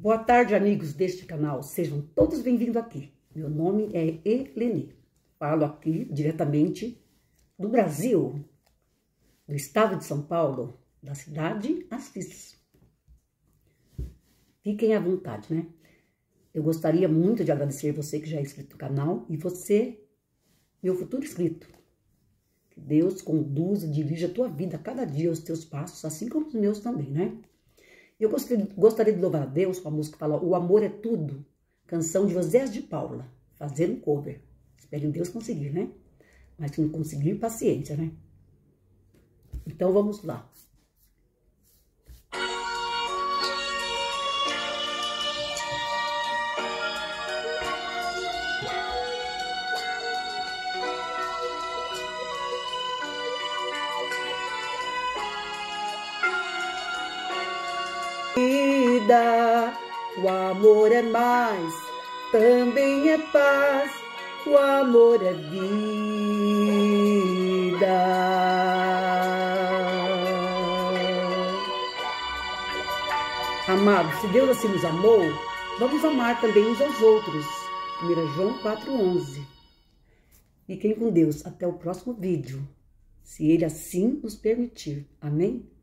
Boa tarde, amigos deste canal. Sejam todos bem-vindos aqui. Meu nome é Eleni. Falo aqui diretamente do Brasil, do estado de São Paulo, da cidade Assis. Fiquem à vontade, né? Eu gostaria muito de agradecer você que já é inscrito no canal e você, meu futuro inscrito. Que Deus conduza e dirija a tua vida a cada dia os teus passos, assim como os meus também, né? Eu gostaria de louvar a Deus com a música que fala O Amor é Tudo, canção de José de Paula, fazendo cover. Espero em Deus conseguir, né? Mas se não conseguir, paciência, né? Então vamos lá. Vida, o amor é mais, também é paz, o amor é vida. Amados, se Deus assim nos amou, vamos amar também uns aos outros. 1 João 4,11. Fiquem com Deus, até o próximo vídeo, se Ele assim nos permitir. Amém?